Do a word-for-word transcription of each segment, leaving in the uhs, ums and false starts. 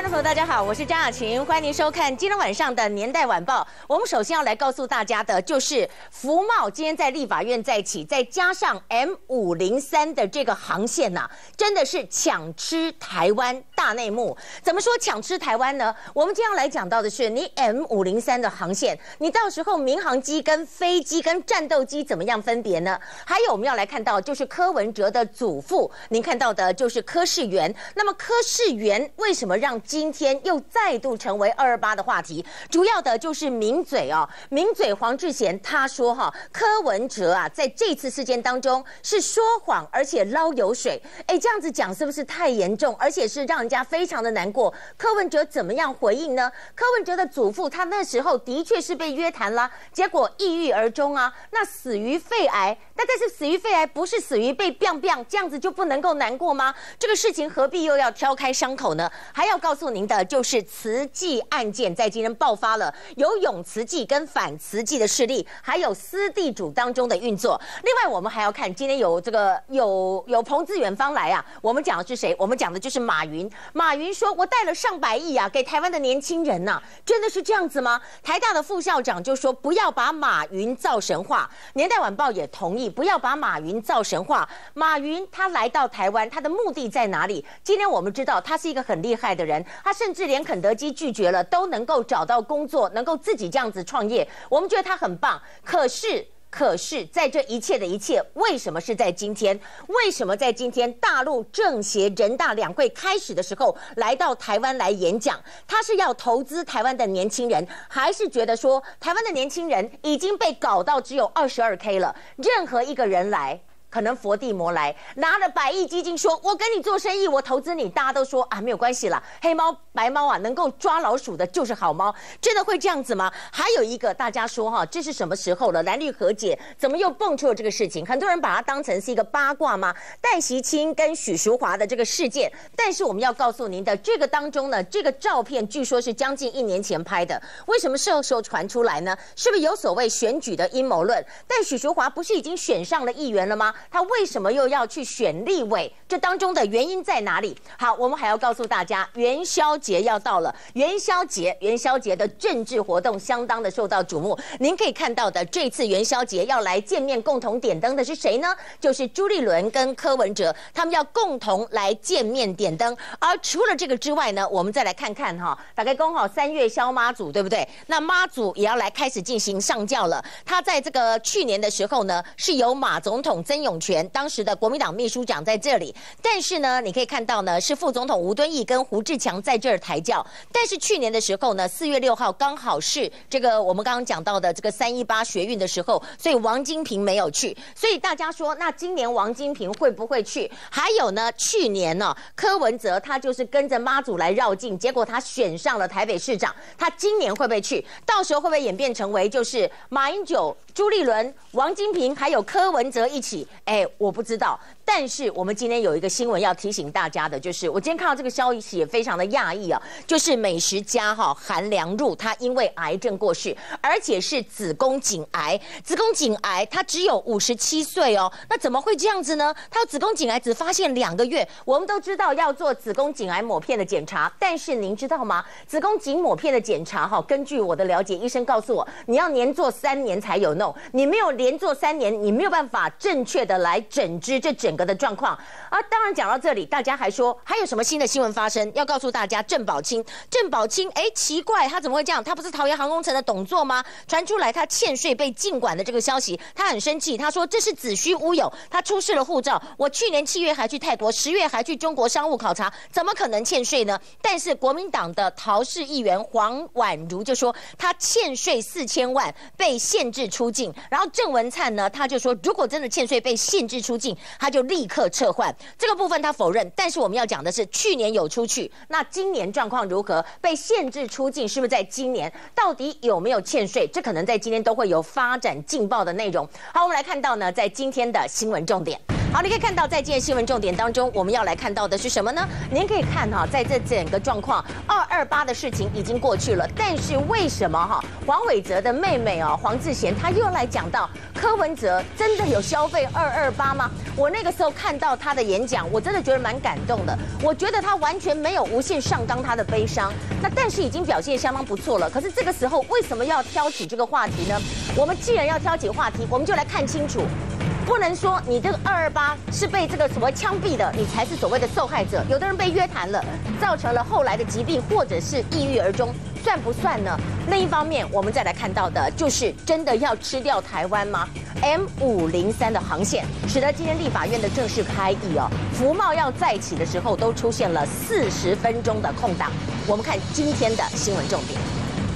众朋友，大家好，我是张雅琴，欢迎您收看今天晚上的《年代晚报》。我们首先要来告诉大家的就是福茂今天在立法院再起，再加上 M 五零三的这个航线呐、啊，真的是抢吃台湾大内幕。怎么说抢吃台湾呢？我们今天要来讲到的是，你 M 五零三的航线，你到时候民航机跟飞机跟战斗机怎么样分别呢？还有我们要来看到就是柯文哲的祖父，您看到的就是柯世元。那么柯世元为什么让今天又再度成为二二八的话题？主要的就是名嘴哦，名嘴黄智贤他说哈，柯文哲啊，在这次事件当中是说谎，而且捞油水。哎，这样子讲是不是太严重？而且是让人家非常的难过。柯文哲怎么样回应呢？柯文哲的祖父他那时候的确是被约谈啦，结果抑郁而终啊，那死于肺癌。那但是死于肺癌不是死于被 biang biang， 这样子就不能够难过吗？这个事情何必又要挑开伤口呢？还要告诉您的就是慈济案件在今天爆发了，有永慈济跟反慈济的势力，还有私地主当中的运作。另外，我们还要看今天有这个有有朋自远方来啊，我们讲的是谁？我们讲的就是马云。马云说：“我带了上百亿啊，给台湾的年轻人呐、啊，真的是这样子吗？”台大的副校长就说：“不要把马云造神话。”年代晚报也同意，不要把马云造神话。马云他来到台湾，他的目的在哪里？今天我们知道他是一个很厉害的人，他甚至连肯德基拒绝了都能够找到工作，能够自己这样子创业，我们觉得他很棒。可是。可是，在这一切的一切，为什么是在今天？为什么在今天大陆政协人大两会开始的时候来到台湾来演讲？他是要投资台湾的年轻人，还是觉得说台湾的年轻人已经被搞到只有 二十二K 了？任何一个人来。可能佛地魔来拿了百亿基金说，我跟你做生意，我投资你，大家都说啊没有关系啦，黑猫白猫啊，能够抓老鼠的就是好猫，真的会这样子吗？还有一个大家说哈，这是什么时候了？蓝绿和解怎么又蹦出了这个事情？很多人把它当成是一个八卦吗？戴习清跟许淑华的这个事件，但是我们要告诉您的，这个当中呢，这个照片据说是将近一年前拍的，为什么这时候传出来呢？是不是有所谓选举的阴谋论？但许淑华不是已经选上了议员了吗？他为什么又要去选立委？这当中的原因在哪里？好，我们还要告诉大家，元宵节要到了。元宵节，元宵节的政治活动相当的受到瞩目。您可以看到的，这次元宵节要来见面、共同点灯的是谁呢？就是朱立伦跟柯文哲，他们要共同来见面点灯。而除了这个之外呢，我们再来看看哈，大概刚好三月宵妈祖，对不对？那妈祖也要来开始进行上轿了。他在这个去年的时候呢，是由马总统曾永权当时的国民党秘书长在这里，但是呢，你可以看到呢，是副总统吴敦义跟胡志强在这儿抬轿。但是去年的时候呢，四月六号刚好是这个我们刚刚讲到的这个三一八学运的时候，所以王金平没有去。所以大家说，那今年王金平会不会去？还有呢，去年呢、哦，柯文哲他就是跟着妈祖来绕境，结果他选上了台北市长，他今年会不会去？到时候会不会演变成为就是马英九、朱立伦、王金平还有柯文哲一起？哎，我不知道。但是我们今天有一个新闻要提醒大家的，就是我今天看到这个消息也非常的讶异啊，就是美食家哈韩良露，他因为癌症过世，而且是子宫颈癌。子宫颈癌他只有五十七岁哦，那怎么会这样子呢？他子宫颈癌只发现两个月。我们都知道要做子宫颈癌抹片的检查，但是您知道吗？子宫颈抹片的检查哈，根据我的了解，医生告诉我，你要连做三年才有弄，你没有连做三年，你没有办法正确的来诊治这整个的状况。而当然讲到这里，大家还说还有什么新的新闻发生？要告诉大家，郑宝清，郑宝清，哎，奇怪，他怎么会这样？他不是桃园航空城的董座吗？传出来他欠税被禁管的这个消息，他很生气，他说这是子虚乌有，他出示了护照，我去年七月还去泰国，十月还去中国商务考察，怎么可能欠税呢？但是国民党的桃市议员黄婉如就说他欠税四千万，被限制出境。然后郑文灿呢，他就说如果真的欠税被限制出境，他就立刻撤换。这个部分他否认，但是我们要讲的是去年有出去，那今年状况如何？被限制出境是不是在今年？到底有没有欠税？这可能在今天都会有发展劲爆的内容。好，我们来看到呢，在今天的新闻重点。 好，你可以看到在今天新闻重点当中，我们要来看到的是什么呢？您可以看哈，在这整个状况，二二八的事情已经过去了，但是为什么哈黄伟哲的妹妹哦黄智贤，她又来讲到柯文哲真的有消费二二八吗？我那个时候看到他的演讲，我真的觉得蛮感动的。我觉得他完全没有无限上纲他的悲伤，那但是已经表现相当不错了。可是这个时候为什么要挑起这个话题呢？我们既然要挑起话题，我们就来看清楚。不能说你这个二二八是被这个所谓枪毙的，你才是所谓的受害者。有的人被约谈了，造成了后来的疾病或者是抑郁而终，算不算呢？另一方面，我们再来看到的就是真的要吃掉台湾吗 ？M 五零三的航线，使得今天立法院的正式开议哦，服贸要再起的时候，都出现了四十分钟的空档。我们看今天的新闻重点。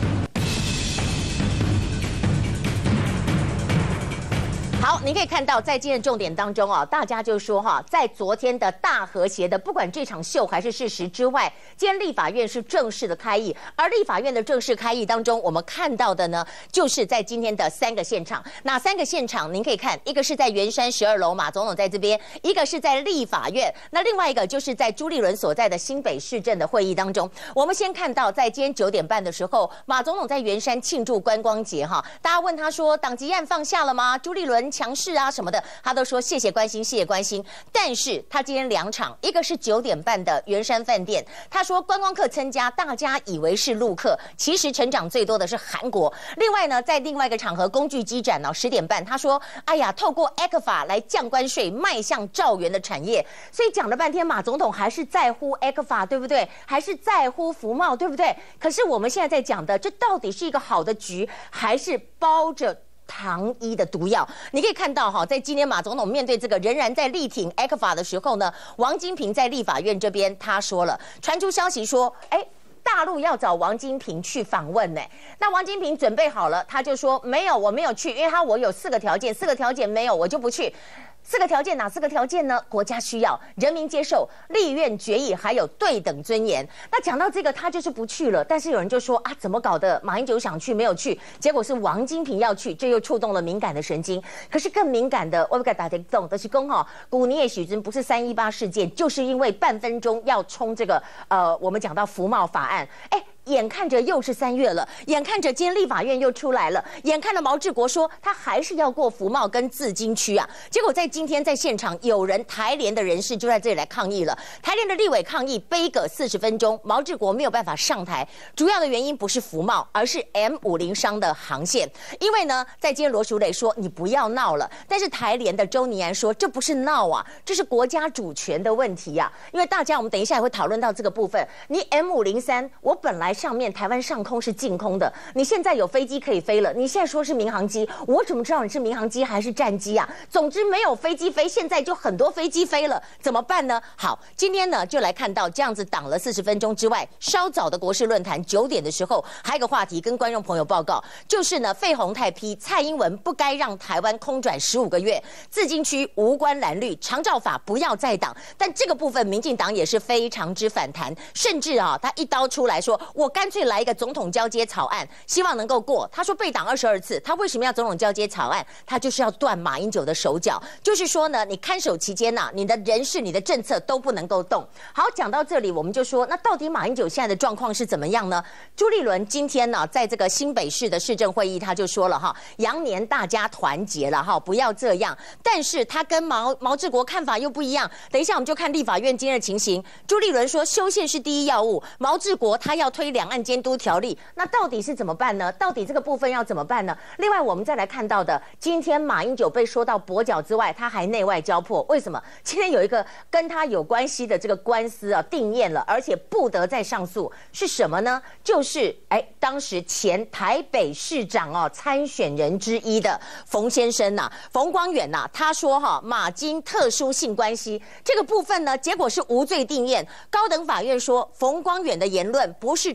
好，你可以看到，在今天重点当中啊，大家就说哈，在昨天的大和谐的，不管这场秀还是事实之外，今天立法院是正式的开议，而立法院的正式开议当中，我们看到的呢，就是在今天的三个现场，哪三个现场？您可以看，一个是在圆山十二楼，马总统在这边；一个是在立法院，那另外一个就是在朱立伦所在的新北市政的会议当中。我们先看到，在今天九点半的时候，马总统在圆山庆祝观光节哈，大家问他说，党籍案放下了吗？朱立伦强势啊什么的，他都说谢谢关心，谢谢关心。但是他今天两场，一个是九点半的圆山饭店，他说观光客增加，大家以为是陆客，其实成长最多的是韩国。另外呢，在另外一个场合，工具机展呢，十点半，他说，哎呀，透过 A C F A 来降关税，迈向兆元的产业。所以讲了半天，马总统还是在乎 A C F A 对不对？还是在乎服贸对不对？可是我们现在在讲的，这到底是一个好的局，还是包着糖衣的毒药？你可以看到哈，在今天马总统面对这个仍然在力挺 A C F A 的时候呢，王金平在立法院这边他说了，传出消息说，哎，大陆要找王金平去访问呢。那王金平准备好了，他就说没有，我没有去，因为他我有四个条件，四个条件没有，我就不去。四个条件哪四个条件呢？国家需要，人民接受，立院决议，还有对等尊严。那讲到这个，他就是不去了。但是有人就说啊，怎么搞的？马英九想去没有去，结果是王金平要去，这又触动了敏感的神经。可是更敏感的，我不敢打电动，的是公哈，古尼也许真不是三一八事件，就是因为半分钟要冲这个呃，我们讲到服贸法案，哎。眼看着又是三月了，眼看着今天立法院又出来了，眼看着毛治国说他还是要过服贸跟自经区啊，结果在今天在现场有人台联的人士就在这里来抗议了，台联的立委抗议杯葛四十分钟，毛治国没有办法上台，主要的原因不是服贸，而是 M 五零 商的航线，因为呢，在今天罗淑蕾说你不要闹了，但是台联的周倪安说这不是闹啊，这是国家主权的问题啊，因为大家我们等一下也会讨论到这个部分，你 M 五零三 我本来上面台湾上空是净空的，你现在有飞机可以飞了，你现在说是民航机，我怎么知道你是民航机还是战机啊？总之没有飞机飞，现在就很多飞机飞了，怎么办呢？好，今天呢就来看到这样子挡了四十分钟之外，稍早的国事论坛九点的时候，还有一个话题跟观众朋友报告，就是呢费鸿泰批蔡英文不该让台湾空转十五个月，自经区无关蓝绿，长照法不要再挡，但这个部分民进党也是非常之反弹，甚至啊他一刀出来说，我干脆来一个总统交接草案，希望能够过。他说被挡二十二次，他为什么要总统交接草案？他就是要断马英九的手脚，就是说呢，你看守期间呐、啊，你的人事、你的政策都不能够动。好，讲到这里，我们就说，那到底马英九现在的状况是怎么样呢？朱立伦今天呢、啊，在这个新北市的市政会议，他就说了哈，羊年大家团结了哈，不要这样。但是他跟毛毛治国看法又不一样。等一下我们就看立法院今天的情形。朱立伦说修宪是第一要务，毛治国他要推两岸监督条例，那到底是怎么办呢？到底这个部分要怎么办呢？另外，我们再来看到的，今天马英九被说到跛脚之外，他还内外交迫。为什么？今天有一个跟他有关系的这个官司啊定验了，而且不得再上诉，是什么呢？就是哎，当时前台北市长哦参选人之一的冯先生呐、啊，冯光远呐、啊，他说哈、啊、马金特殊性关系这个部分呢，结果是无罪定验。高等法院说冯光远的言论不是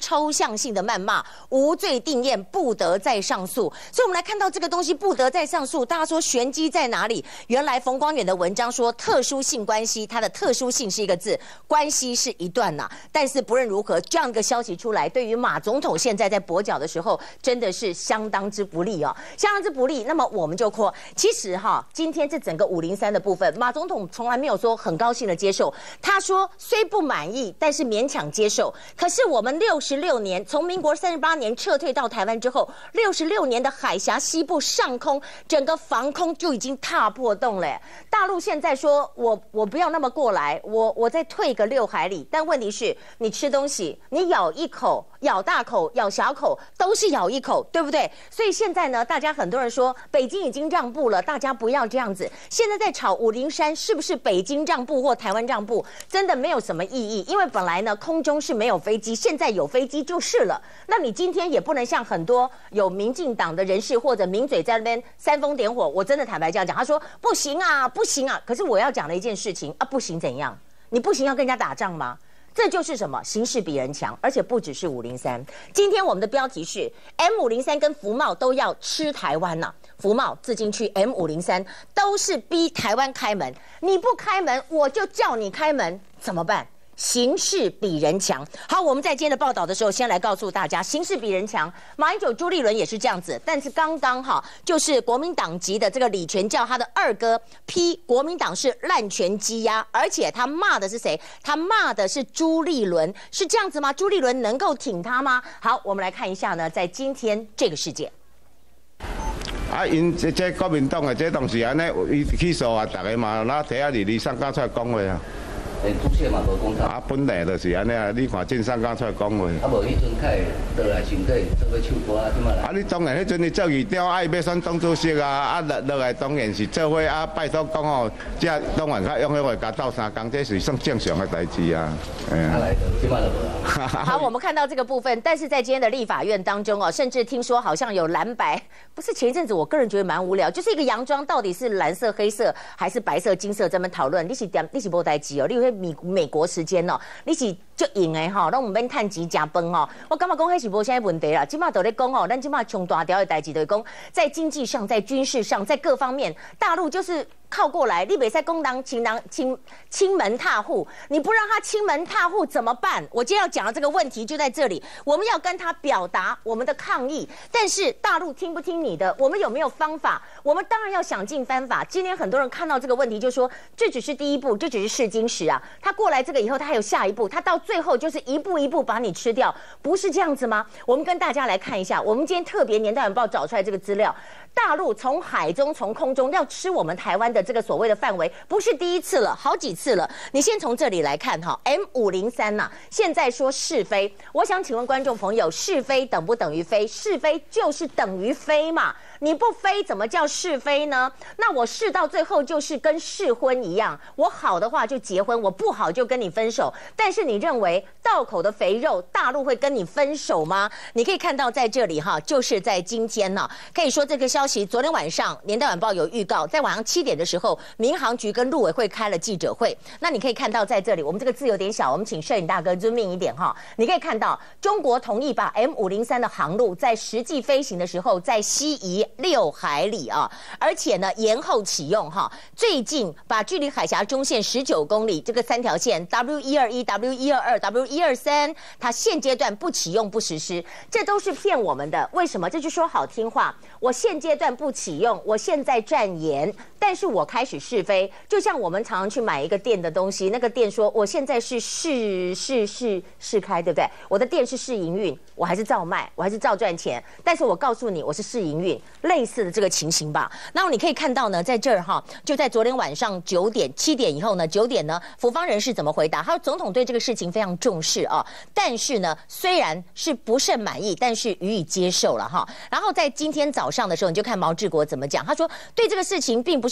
抽象性的谩骂，无罪定验，不得再上诉。所以，我们来看到这个东西不得再上诉，大家说玄机在哪里？原来冯光远的文章说，特殊性关系，它的特殊性是一个字，关系是一段呐、啊。但是不论如何，这样一个消息出来，对于马总统现在在跛脚的时候，真的是相当之不利哦，相当之不利。那么我们就扩，其实哈，今天这整个五零三的部分，马总统从来没有说很高兴的接受，他说虽不满意，但是勉强接受。可是我们六十六年，从民国三十八年撤退到台湾之后，六十六年的海峡西部上空，整个防空就已经踏破洞了。大陆现在说我我不要那么过来，我我再退个六海里，但问题是，你吃东西，你咬一口，咬大口，咬小口，都是咬一口，对不对？所以现在呢，大家很多人说北京已经让步了，大家不要这样子。现在在吵五零三是不是北京让步或台湾让步，真的没有什么意义，因为本来呢空中是没有飞机，现在有飞机就是了。那你今天也不能像很多有民进党的人士或者名嘴在那边煽风点火。我真的坦白这样讲，他说不行啊，不行啊。可是我要讲的一件事情啊，不行怎样？你不行要跟人家打仗吗？这就是什么？形势比人强，而且不只是五零三。今天我们的标题是 M 五零三跟福茂都要吃台湾呐、啊，福茂、自金区 M 五零三都是逼台湾开门，你不开门，我就叫你开门，怎么办？形势比人强。好，我们在今天的报道的时候，先来告诉大家，形势比人强。马英九、朱立伦也是这样子，但是刚刚哈，就是国民党籍的这个李全教他的二哥批国民党是滥权积压，而且他骂的是谁？他骂的是朱立伦，是这样子吗？朱立伦能够挺他吗？好，我们来看一下呢，在今天这个事件。 啊，因这这国民党的这当时安尼，伊起诉啊，大家嘛，那提下二二三讲出来讲话啊。 诶，主席嘛无讲他。 啊，本来就是安尼啊，你看郑三刚出来讲话。 啊，无迄阵开落来身体做伙唱歌啊，点啊啦？啊， 你当然迄阵你做议长，爱要选党主席啊，啊落落来当然是做伙啊，拜托讲吼，这当然较踴跃甲斗三工，这是算正常的代志啊。哎呀。啊来，点啊就无啊。 好，我们看到这个部分，但是在今天的立法院当中哦，甚至听说好像有蓝白，不是前一阵子我个人觉得蛮无聊，就是一个洋装到底是蓝色、黑色还是白色、金色这么讨论，你是点你是无代志哦，你有美美国时间哦，你是足用的吼，拢唔免趁钱食饭哦。我感觉讲迄是无啥问题啦，即马都咧讲哦，咱即马穷大条的代志就是讲，在经济上、在军事上、在各方面，大陆就是靠过来，你袂使公当亲当亲亲门踏户，你不让他亲门踏户怎么办？我今天要讲的这个问题就在这里，我们要跟他表达我们的抗议，但是大陆听不听你的？我们有没有方法？我们当然要想尽方法。今天很多人看到这个问题就说，这只是第一步，这只是试金石啊。他过来这个以后，他还有下一步，他到最后就是一步一步把你吃掉，不是这样子吗？我们跟大家来看一下，我们今天特别年代晚报找出来这个资料，大陆从海中、从空中要吃我们台湾的这个所谓的范围，不是第一次了，好几次了。你先从这里来看哈 ，M 五零三呐，现在说是非，我想请问观众朋友，是非等不等于非？是非就是等于非嘛？你不非怎么叫是非呢？那我是到最后就是跟试婚一样，我好的话就结婚，我不好就跟你分手。但是你认为道口的肥肉，大陆会跟你分手吗？你可以看到在这里哈，就是在今天呢，可以说这个消息，昨天晚上《年代晚报》有预告，在晚上七点的时候，民航局跟陆委会开了记者会。那你可以看到在这里，我们这个字有点小，我们请摄影大哥 zoom in 一点哈。你可以看到，中国同意把 M 五零三的航路在实际飞行的时候再西移六海里啊，而且呢延后启用哈。最近把距离海峡中线十九公里这个三条线 W 一二一、W 一二二、W 一二三，它现阶段不启用不实施，这都是骗我们的。为什么？这就说好听话，我现阶段不启用，我现在暂延，但是我开始试飞。就像我们常常去买一个店的东西，那个店说我现在是试试试试开，对不对？我的店是试营运，我还是照卖，我还是照赚钱，但是我告诉你我是试营运，类似的这个情形吧。那你可以看到呢，在这儿哈，就在昨天晚上九点、七点以后呢，九点呢，府方人士怎么回答？他说总统对这个事情非常重视啊，但是呢，虽然是不甚满意，但是予以接受了哈。然后在今天早上的时候，你就看毛治国怎么讲，他说对这个事情并不是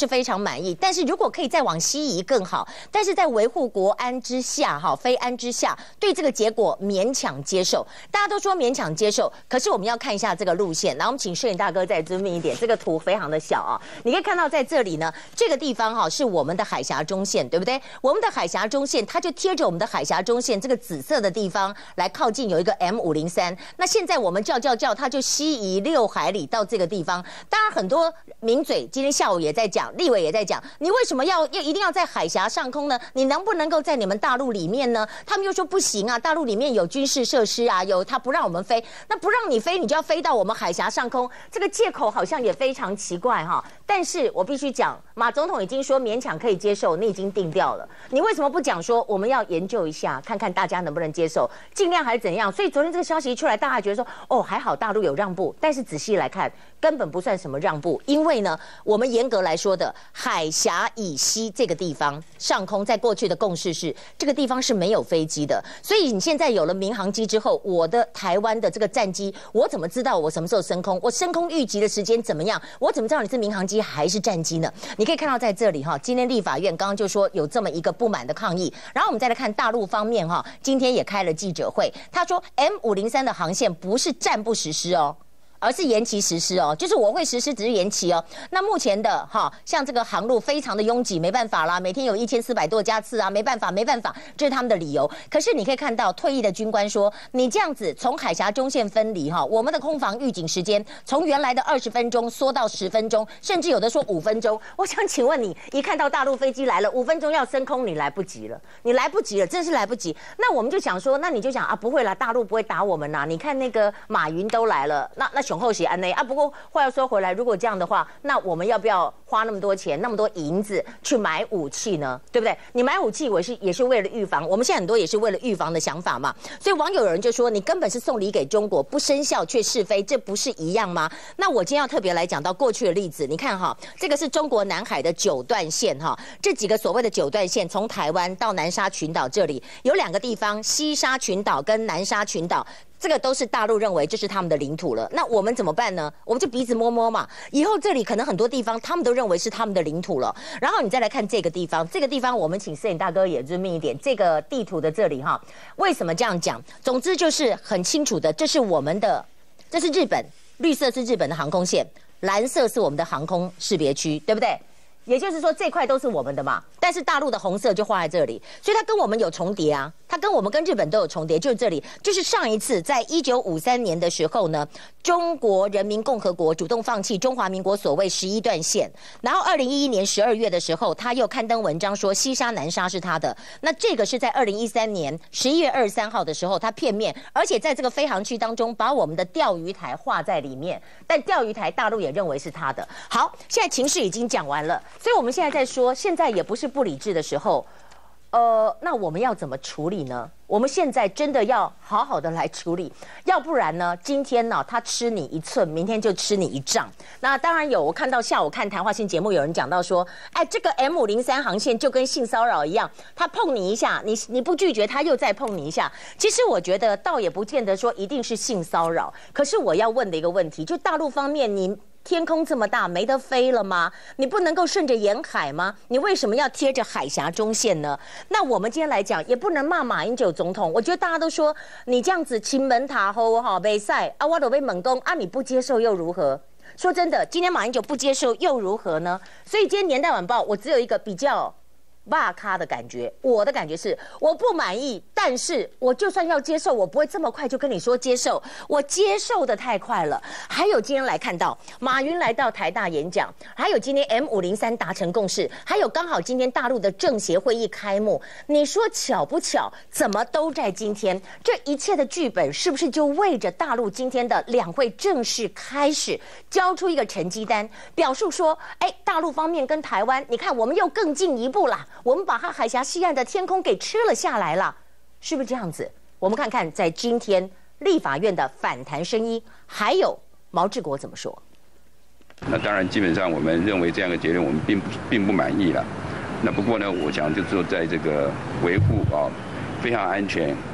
是非常满意。但是如果可以再往西移更好，但是在维护国安之下，哈，非安之下，对这个结果勉强接受。大家都说勉强接受，可是我们要看一下这个路线。然后我们请摄影大哥再 zoom in 一点，这个图非常的小啊，你可以看到在这里呢，这个地方哈是我们的海峡中线，对不对？我们的海峡中线，它就贴着我们的海峡中线这个紫色的地方来靠近，有一个 M 五零三。那现在我们叫叫叫，它就西移六海里到这个地方。当然很多名嘴今天下午也在讲，立委也在讲，你为什么要要一定要在海峡上空呢？你能不能够在你们大陆里面呢？他们又说不行啊，大陆里面有军事设施啊，有他不让我们飞，那不让你飞，你就要飞到我们海峡上空，这个借口好像也非常奇怪哈。但是我必须讲，马总统已经说勉强可以接受，你已经定掉了，你为什么不讲说我们要研究一下，看看大家能不能接受，尽量还是怎样？所以昨天这个消息一出来，大家觉得说哦还好大陆有让步，但是仔细来看根本不算什么让步，因为呢我们严格来说的海峡以西这个地方上空，在过去的共识是这个地方是没有飞机的，所以你现在有了民航机之后，我的台湾的这个战机，我怎么知道我什么时候升空？我升空预期的时间怎么样？我怎么知道你是民航机还是战机呢？你可以看到在这里哈，今天立法院刚刚就说有这么一个不满的抗议，然后我们再来看大陆方面哈，今天也开了记者会，他说 M 五零三的航线不是暂不实施哦。而是延期实施哦，就是我会实施，只是延期哦。那目前的哈，像这个航路非常的拥挤，没办法啦，每天有一千四百多架次啊，没办法，没办法，这是他们的理由。可是你可以看到，退役的军官说，你这样子从海峡中线分离哈，我们的空防预警时间从原来的二十分钟缩到十分钟，甚至有的说五分钟。我想请问你，一看到大陆飞机来了，五分钟要升空，你来不及了，你来不及了，真是来不及。那我们就想说，那你就想啊，不会啦，大陆不会打我们呐。你看那个马云都来了，那那。雄厚喜安内啊，不过话又说回来，如果这样的话，那我们要不要花那么多钱、那么多银子去买武器呢？对不对？你买武器，我是也是为了预防。我们现在很多也是为了预防的想法嘛。所以网友有人就说，你根本是送礼给中国，不生效却是非，这不是一样吗？那我今天要特别来讲到过去的例子，你看哈，这个是中国南海的九段线哈，这几个所谓的九段线，从台湾到南沙群岛这里有两个地方，西沙群岛跟南沙群岛。这个都是大陆认为这是他们的领土了，那我们怎么办呢？我们就鼻子摸摸嘛。以后这里可能很多地方他们都认为是他们的领土了。然后你再来看这个地方，这个地方我们请摄影大哥也注意一点，这个地图的这里哈，为什么这样讲？总之就是很清楚的，这是我们的，这是日本，绿色是日本的航空线，蓝色是我们的航空识别区，对不对？也就是说这块都是我们的嘛，但是大陆的红色就画在这里，所以它跟我们有重叠啊，它跟我们跟日本都有重叠，就是这里，就是上一次在一九五三年的时候呢，中国人民共和国主动放弃中华民国所谓十一段线，然后二零一一年十二月的时候，他又刊登文章说西沙南沙是他的，那这个是在二零一三年十一月二十三号的时候，他片面，而且在这个飞航区当中把我们的钓鱼台画在里面，但钓鱼台大陆也认为是他的。好，现在情势已经讲完了。所以我们现在在说，现在也不是不理智的时候，呃，那我们要怎么处理呢？我们现在真的要好好的来处理，要不然呢，今天呢、啊、他吃你一寸，明天就吃你一丈。那当然有，我看到下午看谈话性节目，有人讲到说，哎，这个 M 五零三航线就跟性骚扰一样，他碰你一下，你你不拒绝，他又再碰你一下。其实我觉得倒也不见得说一定是性骚扰，可是我要问的一个问题，就大陆方面你。天空这么大，没得飞了吗？你不能够顺着沿海吗？你为什么要贴着海峡中线呢？那我们今天来讲，也不能骂马英九总统。我觉得大家都说你这样子亲门塔后哈被赛啊，我都被猛攻啊，你不接受又如何？说真的，今天马英九不接受又如何呢？所以今天年代晚报我只有一个比较。骂咖的感觉，我的感觉是我不满意，但是我就算要接受，我不会这么快就跟你说接受，我接受的太快了。还有今天来看到马云来到台大演讲，还有今天 M 五零三达成共识，还有刚好今天大陆的政协会议开幕，你说巧不巧？怎么都在今天？这一切的剧本是不是就为着大陆今天的两会正式开始交出一个成绩单，表述说，哎，大陆方面跟台湾，你看我们又更进一步啦。我们把它海峡西岸的天空给吃了下来了，是不是这样子？我们看看在今天立法院的反弹声音，还有毛治国怎么说？ 那当然，基本上我们认为这样的结论我们并不并不满意了。那不过呢，我想就是说，在这个维护啊非常安全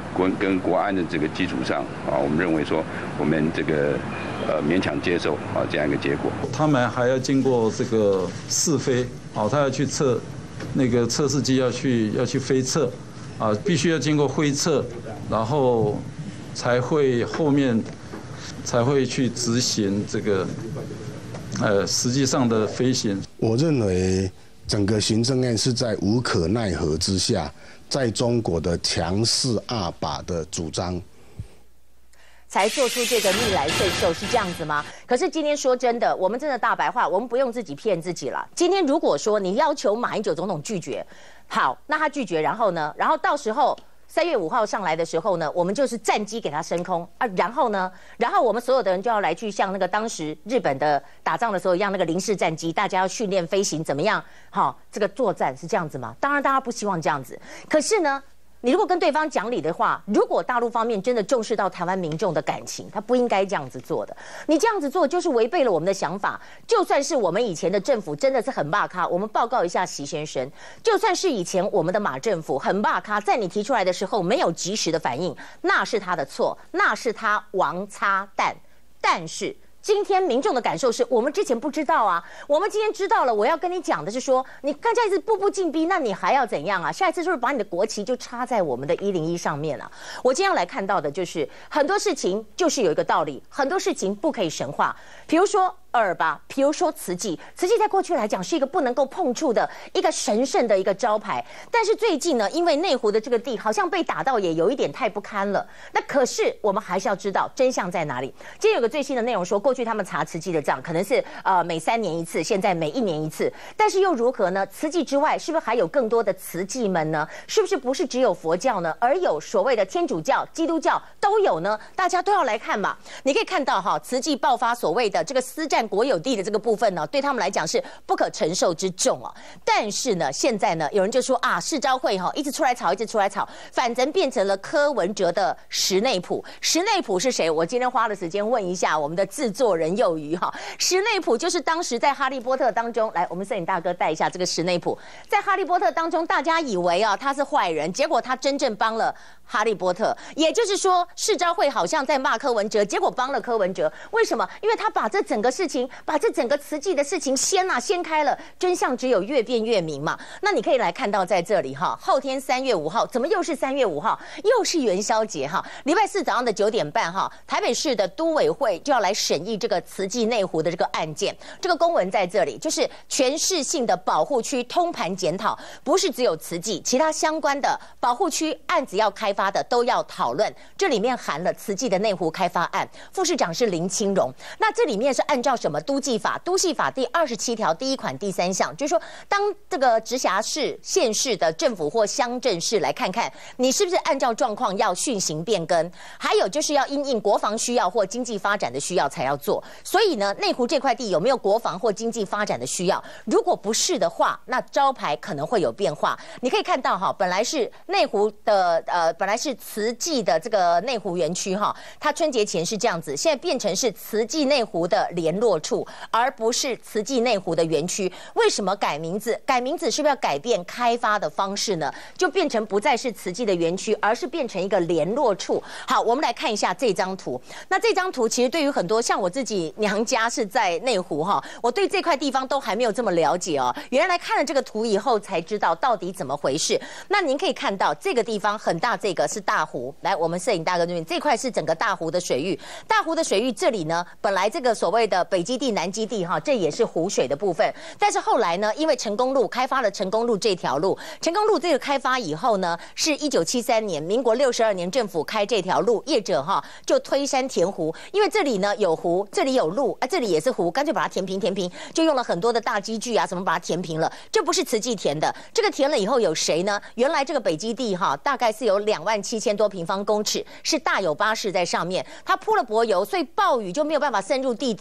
国跟国安的这个基础上啊，我们认为说我们这个呃勉强接受啊这样一个结果。 他们还要经过这个试飞，哦，他要去测那个测试机要去要去飞测，啊，必须要经过飞测，然后才会后面才会去执行这个呃实际上的飞行。 我认为整个行政院是在无可奈何之下，在中国的强势二把的主张， 才做出这个逆来顺受，是这样子吗？可是今天说真的，我们真的大白话，我们不用自己骗自己了。今天如果说你要求马英九总统拒绝，好，那他拒绝，然后呢？然后到时候三月五号上来的时候呢，我们就是战机给他升空啊，然后呢，然后我们所有的人就要来去像那个当时日本的打仗的时候一样，那个零式战机，大家要训练飞行怎么样？好，这个作战是这样子吗？当然大家不希望这样子，可是呢？你如果跟对方讲理的话，如果大陆方面真的重视到台湾民众的感情，他不应该这样子做的。你这样子做就是违背了我们的想法。就算是我们以前的政府真的是很霸咖，我们报告一下习先生，就算是以前我们的马政府很霸咖，在你提出来的时候没有及时的反应，那是他的错，那是他王擦蛋。但是今天民众的感受是我们之前不知道啊，我们今天知道了。我要跟你讲的是说，你刚才一直步步进逼，那你还要怎样啊？下一次就是把你的国旗就插在我们的一零一上面啊！我今天要来看到的就是很多事情就是有一个道理，很多事情不可以神化，比如说二二八，比如说慈济，慈济在过去来讲是一个不能够碰触的一个神圣的一个招牌，但是最近呢，因为内湖的这个地好像被打到也有一点太不堪了。那可是我们还是要知道真相在哪里。今天有个最新的内容说，过去他们查慈济的账可能是呃每三年一次，现在每一年一次，但是又如何呢？慈济之外，是不是还有更多的慈济们呢？是不是不是只有佛教呢，而有所谓的天主教、基督教都有呢？大家都要来看嘛。你可以看到哈，慈济爆发所谓的这个私占国有地的这个部分呢，对他们来讲是不可承受之重哦。但是呢，现在呢，有人就说啊，世昭会哈一直出来吵，一直出来吵，反正变成了柯文哲的石内埔。石内埔是谁？我今天花了时间问一下我们的制作人幼瑜哈。石内埔就是当时在哈利波特当中，来，我们摄影大哥带一下这个石内埔，在哈利波特当中，大家以为啊他是坏人，结果他真正帮了哈利波特。也就是说，世昭会好像在骂柯文哲，结果帮了柯文哲。为什么？因为他把这整个事情，把这整个慈济的事情掀啊掀开了，真相只有越辩越明嘛。那你可以来看到在这里哈，后天三月五号，怎么又是三月五号？又是元宵节哈。礼拜四早上的九点半哈，台北市的都委会就要来审议这个慈济内湖的这个案件。这个公文在这里，就是全市性的保护区通盘检讨，不是只有慈济，其他相关的保护区案子要开发的都要讨论。这里面含了慈济的内湖开发案，副市长是林清荣。那这里面是按照什么都计法？都计法第二十七条第一款第三项，就是说，当这个直辖市、县市的政府或乡镇市来看看，你是不是按照状况要训行变更，还有就是要因应国防需要或经济发展的需要才要做。所以呢，内湖这块地有没有国防或经济发展的需要？如果不是的话，那招牌可能会有变化。你可以看到哈，本来是内湖的呃，本来是慈济的这个内湖园区哈，它春节前是这样子，现在变成是慈济内湖的联络处，而不是慈济内湖的园区。为什么改名字？改名字是不是要改变开发的方式呢？就变成不再是慈济的园区，而是变成一个联络处。好，我们来看一下这张图。那这张图其实对于很多像我自己娘家是在内湖哈，我对这块地方都还没有这么了解哦。原来看了这个图以后才知道到底怎么回事。那您可以看到这个地方很大，这个是大湖。来，我们摄影大哥这边这块是整个大湖的水域。大湖的水域这里呢，本来这个所谓的北基地、南基地哈，这也是湖水的部分。但是后来呢，因为成功路开发了成功路这条路，成功路这个开发以后呢，是一九七三年，民国六十二年政府开这条路，业者哈就推山填湖，因为这里呢有湖，这里有路啊，这里也是湖，干脆把它填平填平，就用了很多的大机具啊什么把它填平了。这不是慈济填的，这个填了以后有谁呢？原来这个北基地哈大概是有两万七千多平方公尺，是大有巴士在上面，它铺了柏油，所以暴雨就没有办法渗入地底，就会淹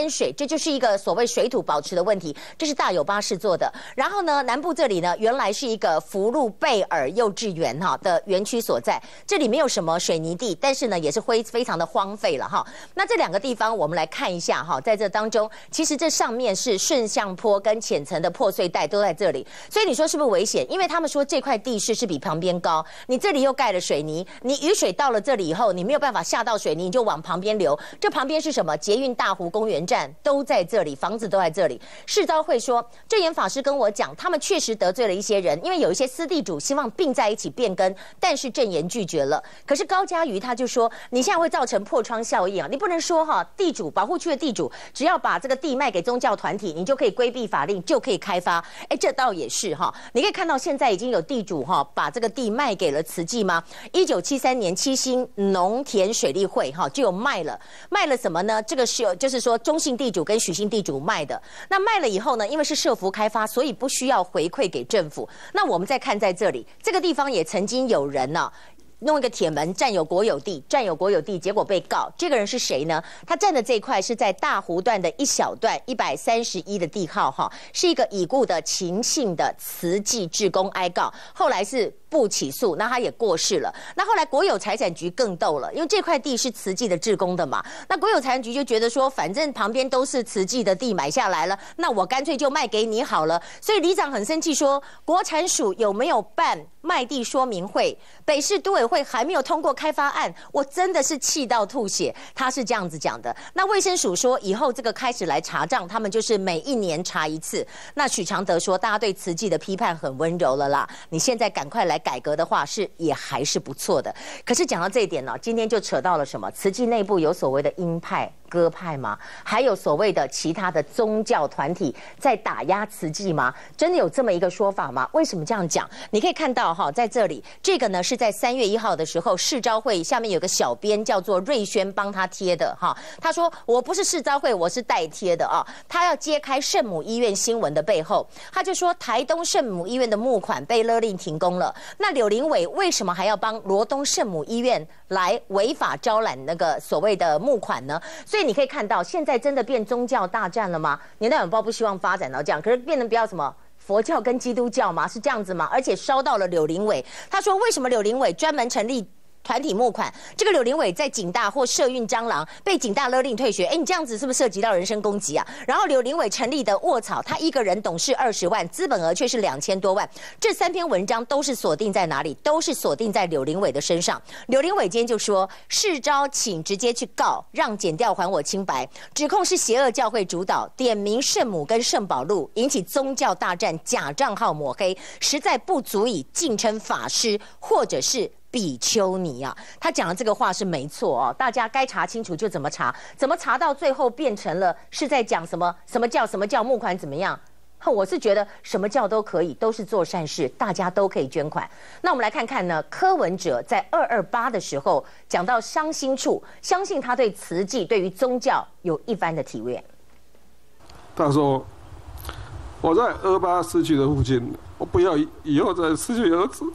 淹水，这就是一个所谓水土保持的问题，这是大有巴士做的。然后呢，南部这里呢，原来是一个福禄贝尔幼稚园哈的园区所在，这里没有什么水泥地，但是呢，也是灰非常的荒废了哈。那这两个地方我们来看一下哈，在这当中，其实这上面是顺向坡跟浅层的破碎带都在这里，所以你说是不是危险？因为他们说这块地势是比旁边高，你这里又盖了水泥，你雨水到了这里以后，你没有办法下到水泥，你就往旁边流。这旁边是什么？捷运大湖公园站都在这里，房子都在这里。世昭会说，证严法师跟我讲，他们确实得罪了一些人，因为有一些私地主希望并在一起变更，但是证严拒绝了。可是高嘉瑜他就说，你现在会造成破窗效应啊，你不能说哈，地主保护区的地主只要把这个地卖给宗教团体，你就可以规避法令，就可以开发。哎，这倒也是哈，你可以看到现在已经有地主哈把这个地卖给了慈济吗？一九七三年七星农田水利会哈就有卖了，卖了什么呢？这个是就是说中信地主跟许姓地主卖的。那卖了以后呢，因为是社福开发，所以不需要回馈给政府。那我们再看在这里，这个地方也曾经有人呢、啊。弄一个铁门占有国有地，占有国有地，结果被告。这个人是谁呢？他占的这一块是在大湖段的一小段一百三十一的地号哈，是一个已故的秦姓的慈济志工哀告，后来是不起诉，那他也过世了。那后来国有财产局更逗了，因为这块地是慈济的志工的嘛，那国有财产局就觉得说，反正旁边都是慈济的地买下来了，那我干脆就卖给你好了。所以里长很生气说，国产署有没有办卖地说明会？北市都委会还没有通过开发案，我真的是气到吐血。他是这样子讲的。那卫生署说，以后这个开始来查账，他们就是每一年查一次。那许常德说，大家对慈济的批判很温柔了啦，你现在赶快来改革的话，是也还是不错的。可是讲到这一点呢，今天就扯到了什么？慈济内部有所谓的鹰派、鸽派吗？还有所谓的其他的宗教团体在打压慈济吗？真的有这么一个说法吗？为什么这样讲？你可以看到哈，在这里，这个呢是在三月一号的时候，世昭会下面有个小编叫做瑞轩帮他贴的哈。他说我不是世昭会，我是代贴的啊。他要揭开圣母医院新闻的背后，他就说台东圣母医院的募款被勒令停工了。那柳林伟为什么还要帮罗东圣母医院来违法招揽那个所谓的募款呢？所以你可以看到，现在真的变宗教大战了吗？年代晚报不希望发展到这样，可是变成不要什么佛教跟基督教吗？是这样子吗？而且烧到了柳林伟，他说为什么柳林伟专门成立团体募款，这个柳林伟在警大或社运蟑螂被警大勒令退学，哎，你这样子是不是涉及到人身攻击啊？然后柳林伟成立的卧草，他一个人董事二十万，资本额却是两千多万。这三篇文章都是锁定在哪里？都是锁定在柳林伟的身上。柳林伟今天就说，世昭请直接去告，让检调还我清白，指控是邪恶教会主导，点名圣母跟圣保禄，引起宗教大战，假账号抹黑，实在不足以敬称法师或者是比丘尼啊。他讲的这个话是没错哦，大家该查清楚就怎么查，怎么查到最后变成了是在讲什么什么教什么教募款怎么样？我是觉得什么教都可以，都是做善事，大家都可以捐款。那我们来看看呢，柯文哲在二二八的时候讲到伤心处，相信他对慈济对于宗教有一番的体验。 他说，我在二八失去了父亲，我不要以后再失去儿子。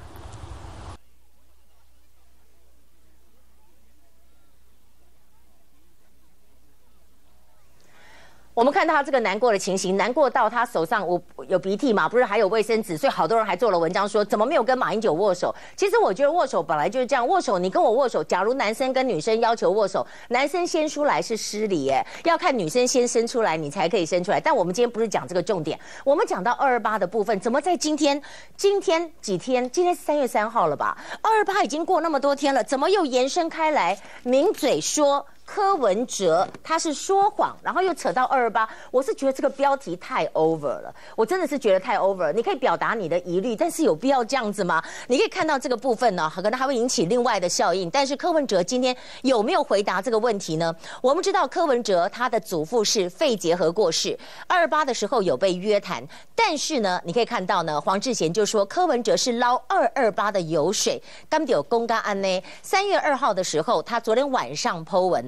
我们看到他这个难过的情形，难过到他手上有鼻涕嘛，不是还有卫生纸，所以好多人还做了文章说怎么没有跟马英九握手。其实我觉得握手本来就是这样，握手你跟我握手，假如男生跟女生要求握手，男生先出来是失礼耶，要看女生先伸出来你才可以伸出来。但我们今天不是讲这个重点，我们讲到二二八的部分，怎么在今天今天几天？今天是三月三号了吧？二二八已经过那么多天了，怎么又延伸开来？抿嘴说柯文哲他是说谎，然后又扯到二二八，我是觉得这个标题太 over 了，我真的是觉得太 over 了。你可以表达你的疑虑，但是有必要这样子吗？你可以看到这个部分呢，可能还会引起另外的效应。但是柯文哲今天有没有回答这个问题呢？我们知道柯文哲他的祖父是肺结核过世，二二八的时候有被约谈，但是呢，你可以看到呢，黄智贤就说柯文哲是捞二二八的油水，刚有公告案呢。三月二号的时候，他昨天晚上 po 文啊。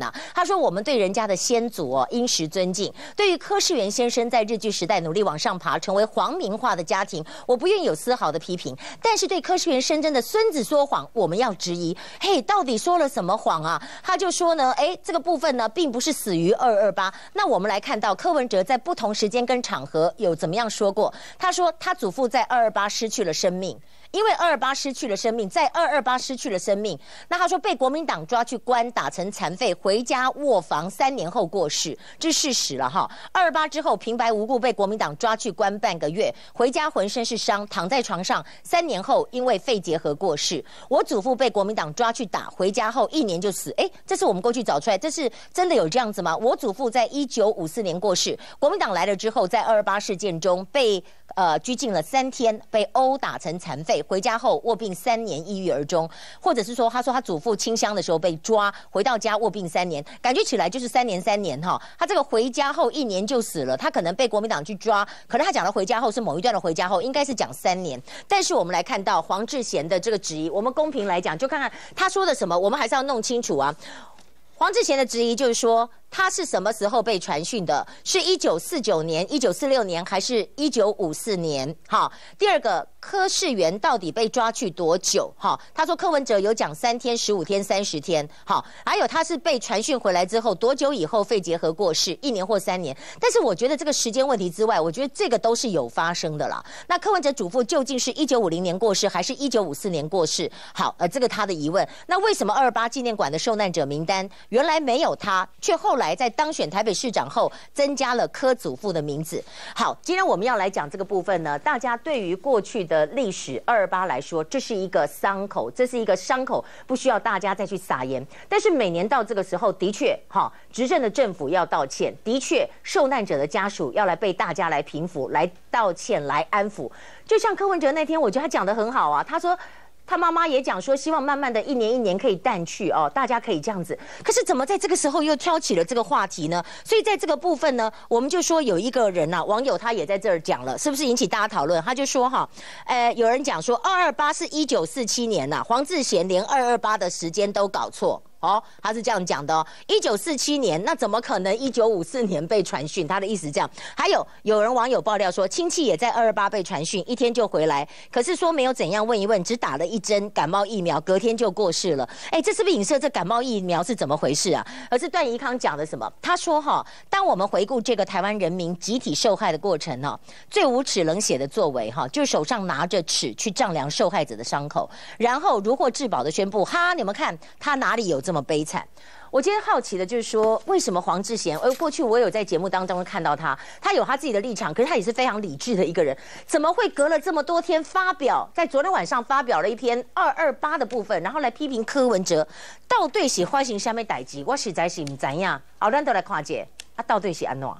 呐、啊。他说我们对人家的先祖哦应时尊敬。对于柯世元先生在日据时代努力往上爬，成为皇民化的家庭，我不愿有丝毫的批评。但是对柯世元深圳的孙子说谎，我们要质疑。嘿，到底说了什么谎啊？他就说呢，哎，这个部分呢，并不是死于二二八。那我们来看到柯文哲在不同时间跟场合有怎么样说过？他说他祖父在二二八失去了生命。因为二二八失去了生命，在二二八失去了生命，那他说被国民党抓去关，打成残废，回家卧房，三年后过世，这是事实了哈。二二八之后平白无故被国民党抓去关半个月，回家浑身是伤，躺在床上，三年后因为肺结核过世。我祖父被国民党抓去打，回家后一年就死。哎，这是我们过去找出来，这是真的有这样子吗？我祖父在一九五四年过世，国民党来了之后，在二二八事件中被呃拘禁了三天，被殴打成残废。回家后卧病三年，抑郁而终，或者是说，他说他祖父清乡的时候被抓，回到家卧病三年，感觉起来就是三年三年哈。他这个回家后一年就死了，他可能被国民党去抓，可能他讲的回家后是某一段的回家后，应该是讲三年。但是我们来看到黄志贤的这个质疑，我们公平来讲，就看看他说的什么，我们还是要弄清楚啊。黄志贤的质疑就是说，他是什么时候被传讯的？是一九四九年、一九四六年，还是一九五四年？好，第二个，柯世元到底被抓去多久？好，他说柯文哲有讲三天、十五天、三十天。好，还有他是被传讯回来之后多久以后肺结核过世？一年或三年？但是我觉得这个时间问题之外，我觉得这个都是有发生的啦。那柯文哲祖父究竟是一九五零年过世，还是一九五四年过世？好，呃，这个他的疑问。那为什么二二八纪念馆的受难者名单原来没有他，却后来在当选台北市长后增加了柯祖父的名字？好，今天我们要来讲这个部分呢，大家对于过去的历史二二八来说，这是一个伤口，这是一个伤口，不需要大家再去撒盐。但是每年到这个时候，的确，哈，执政的政府要道歉，的确，受难者的家属要来被大家来平抚、来道歉、来安抚。就像柯文哲那天，我觉得他讲得很好啊，他说。他妈妈也讲说，希望慢慢的一年一年可以淡去哦，大家可以这样子。可是怎么在这个时候又挑起了这个话题呢？所以在这个部分呢，我们就说有一个人呐、啊，网友他也在这儿讲了，是不是引起大家讨论？他就说哈，呃，有人讲说二二八是一九四七年呐、啊，黄志贤连二二八的时间都搞错。哦，他是这样讲的哦，一九四七年，那怎么可能一九五四年被传讯？他的意思这样。还有有人网友爆料说，亲戚也在二二八被传讯，一天就回来，可是说没有怎样问一问，只打了一针感冒疫苗，隔天就过世了。哎，这是不是影射这感冒疫苗是怎么回事啊？而是段宜康讲的什么？他说哈，当我们回顾这个台湾人民集体受害的过程呢，最无耻冷血的作为哈，就是手上拿着尺去丈量受害者的伤口，然后如获至宝的宣布，哈，你们看他哪里有这么悲惨？我今天好奇的就是说，为什么黄志贤？而过去我有在节目当中看到他，他有他自己的立场，可是他也是非常理智的一个人，怎么会隔了这么多天发表，在昨天晚上发表了一篇二二八的部分，然后来批评柯文哲，到底是发生什么代志？我实在是不知道。好，咱都来看一下，啊，到底是安怎？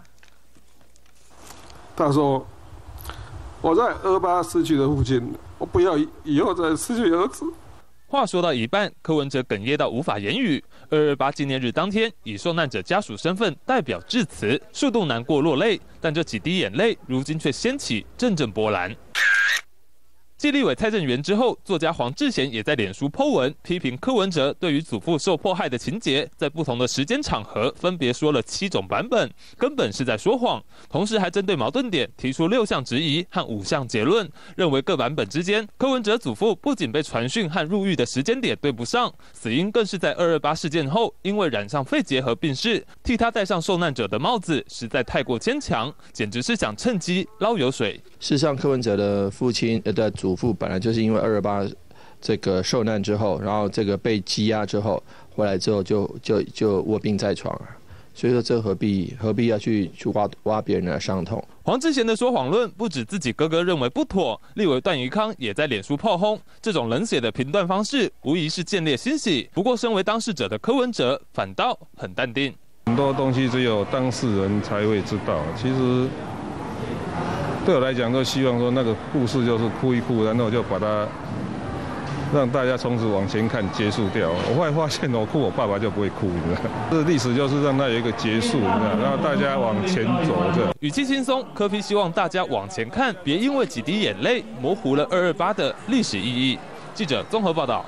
他说：“我在二八失去的父亲，我不要以后再失去儿子。” 话说到一半，柯文哲哽咽到无法言语。二二八纪念日当天，以受难者家属身份代表致辞，数度难过落泪，但这几滴眼泪，如今却掀起阵阵波澜。继立委蔡正元之后，作家黄志贤也在脸书 po 文批评柯文哲对于祖父受迫害的情节，在不同的时间场合分别说了七种版本，根本是在说谎。同时还针对矛盾点提出六项质疑和五项结论，认为各版本之间，柯文哲祖父不仅被传讯和入狱的时间点对不上，死因更是在二二八事件后因为染上肺结核病逝，替他戴上受难者的帽子实在太过牵强，简直是想趁机捞油水。 事实上，柯文哲的父亲呃的祖父本来就是因为二二八这个受难之后，然后这个被羁押之后回来之后就就就卧病在床啊，所以说这何必何必要去去挖挖别人的伤痛？ 黄志贤的说谎论不止自己哥哥认为不妥，立委段宜康也在脸书炮轰，这种冷血的评断方式无疑是见猎欣喜。不过，身为当事者的柯文哲反倒很淡定， 很多东西只有当事人才会知道，其实。对我来讲，都希望说那个故事就是哭一哭，然后就把它让大家从此往前看结束掉。我后来发现，我哭我爸爸就不会哭，你知道，这历史就是让它有一个结束，你知道，然后大家往前走这。 语气轻松，柯 P 希望大家往前看，别因为几滴眼泪模糊了二二八的历史意义。记者综合报道。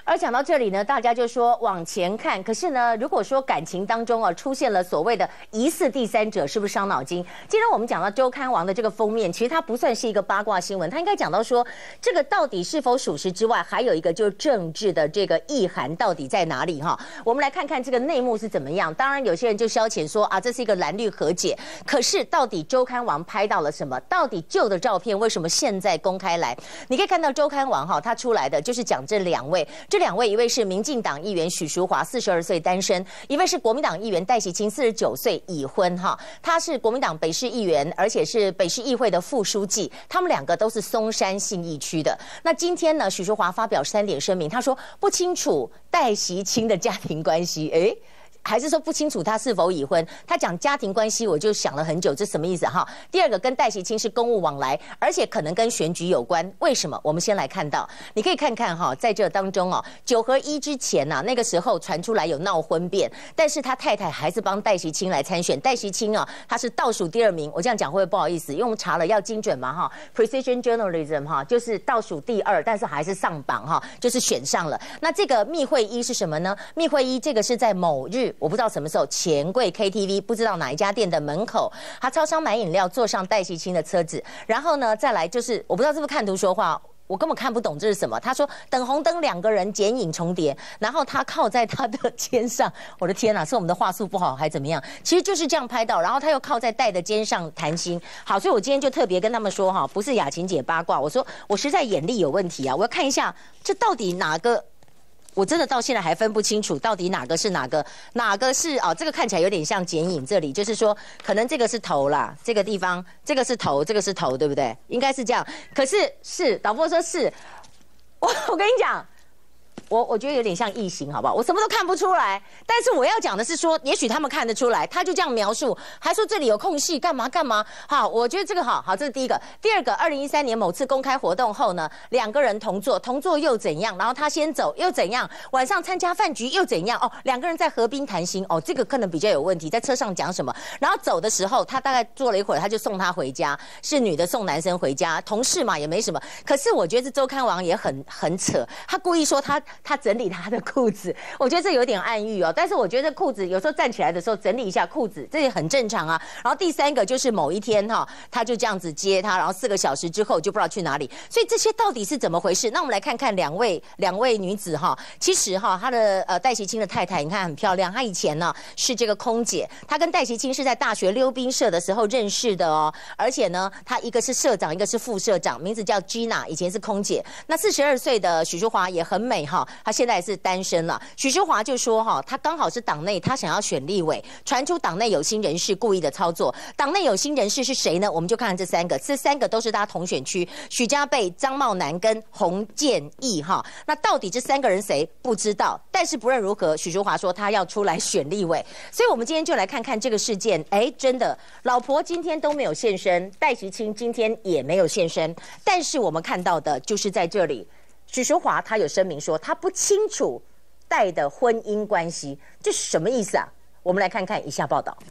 而讲到这里呢，大家就说往前看。可是呢，如果说感情当中啊出现了所谓的疑似第三者，是不是伤脑筋？今天我们讲到周刊王的这个封面，其实它不算是一个八卦新闻，它应该讲到说这个到底是否属实之外，还有一个就是政治的这个意涵到底在哪里哈？我们来看看这个内幕是怎么样。当然，有些人就消遣说啊，这是一个蓝绿和解。可是到底周刊王拍到了什么？到底旧的照片为什么现在公开来？你可以看到周刊王哈，他出来的就是讲这两位。这两位，一位是民进党议员许淑华，四十二岁单身；一位是国民党议员戴喜清，四十九岁已婚。哈，他是国民党北市议员，而且是北市议会的副书记。他们两个都是松山信义区的。那今天呢，许淑华发表三点声明，他说不清楚戴喜清的家庭关系。诶。还是说不清楚他是否已婚？他讲家庭关系，我就想了很久，这什么意思哈？第二个跟戴喜清是公务往来，而且可能跟选举有关。为什么？我们先来看到，你可以看看哈，在这当中哦，九合一之前呐、啊，那个时候传出来有闹婚变，但是他太太还是帮戴喜清来参选。戴喜清啊，他是倒数第二名。我这样讲会不会不好意思？因为我们查了要精准嘛哈 ，precision journalism 哈，就是倒数第二，但是还是上榜哈，就是选上了。那这个密会一是什么呢？密会一这个是在某日。我不知道什么时候，钱柜 K T V 不知道哪一家店的门口，他超商买饮料，坐上戴喜清的车子，然后呢，再来就是我不知道是不是看图说话。我根本看不懂这是什么。他说等红灯，两个人剪影重叠，然后他靠在他的肩上。我的天哪，是我们的话术不好还怎么样？其实就是这样拍到，然后他又靠在戴的肩上谈心。好，所以我今天就特别跟他们说哈，不是雅琴姐八卦，我说我实在眼力有问题啊，我要看一下这到底哪个。我真的到现在还分不清楚到底哪个是哪个，哪个是哦，这个看起来有点像剪影，这里就是说可能这个是头啦，这个地方这个是头，这个是头，对不对？应该是这样。可是是导播说是，我我跟你讲。我我觉得有点像异形，好不好？我什么都看不出来，但是我要讲的是说，也许他们看得出来，他就这样描述，还说这里有空隙，干嘛干嘛。好，我觉得这个好好，这是第一个。第二个，二零一三年某次公开活动后呢，两个人同坐，同坐又怎样？然后他先走又怎样？晚上参加饭局又怎样？哦，两个人在河滨谈心，哦，这个可能比较有问题，在车上讲什么？然后走的时候，他大概坐了一会儿，他就送他回家，是女的送男生回家，同事嘛也没什么。可是我觉得这周刊王也很很扯，他故意说他。他整理他的裤子，我觉得这有点暗喻哦。但是我觉得裤子有时候站起来的时候整理一下裤子，这也很正常啊。然后第三个就是某一天哈，他就这样子接他，然后四个小时之后就不知道去哪里。所以这些到底是怎么回事？那我们来看看两位两位女子哈。其实哈，她的呃戴喜清的太太，你看很漂亮。她以前呢是这个空姐，她跟戴喜清是在大学溜冰社的时候认识的哦。而且呢，她一个是社长，一个是副社长，名字叫 Gina， 以前是空姐。那四十二岁的许淑华也很美哈。他现在是单身了。许淑华就说哈，他刚好是党内，他想要选立委，传出党内有心人士故意的操作。党内有心人士是谁呢？我们就看看这三个，这三个都是他同选区：许家贝、张茂南跟洪建义哈。那到底这三个人谁不知道？但是不论如何，许淑华说他要出来选立委。所以我们今天就来看看这个事件。哎，真的，老婆今天都没有现身，戴喜清今天也没有现身，但是我们看到的就是在这里。许淑华她有声明说，她不清楚戴的婚姻关系，这是什么意思啊？我们来看看以下报道。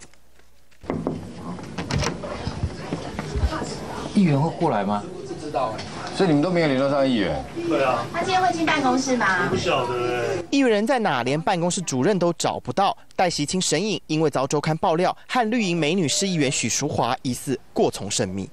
议员会过来吗？ 不知道哎。 所以你们都没有联络上议员？ 对啊。 他今天会进办公室吗？ 不晓得。 议员人在哪？连办公室主任都找不到。戴喜清神隐，因为遭周刊爆料，和绿营美女市议员许淑华疑似过从甚密。